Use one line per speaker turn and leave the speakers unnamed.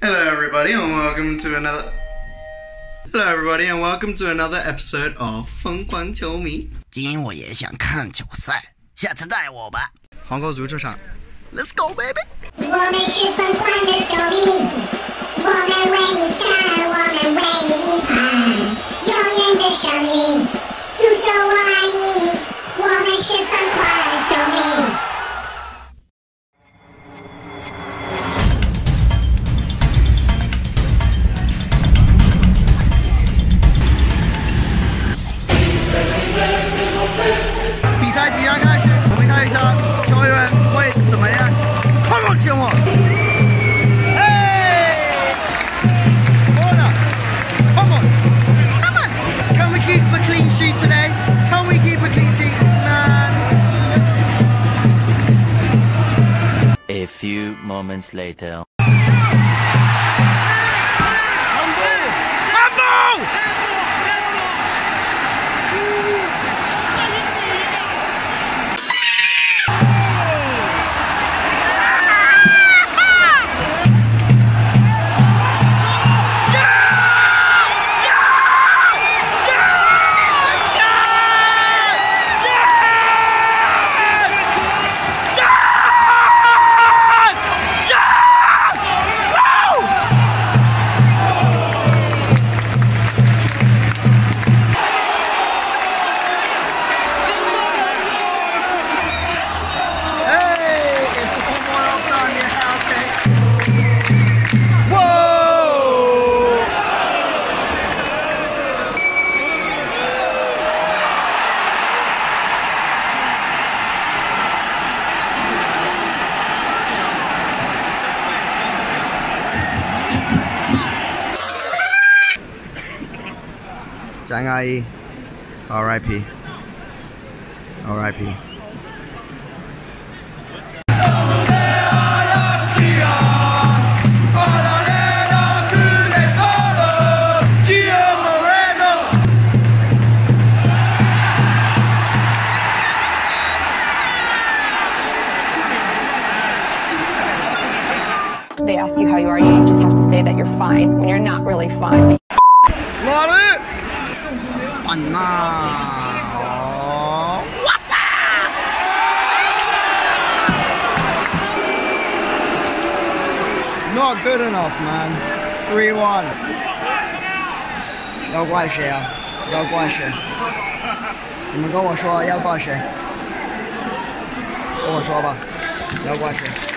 Hello everybody and welcome to another episode of 疯狂球迷。
今天我也想看球赛，下次带我吧。
黄沟足球场
，Let's go baby！
我们是疯狂的球迷，我们为你唱，我们为你盼，永远的胜利，足球我爱你，我们是疯狂球迷。
比赛即将开始，我们看一下球员会怎么样。Come on， Shenhua！ Come on! Can we keep a clean sheet today? Can we keep a clean sheet?
A few moments later.
张阿姨 ，R.I.P. R.I.P.
They ask you how you are, you just have to say that you're fine when you're not really fine.
哪里？烦呐！哇塞 ！Not good enough, man. 3-1。要怪谁啊？要怪谁？你们跟我说要怪谁？跟我说吧，要怪谁？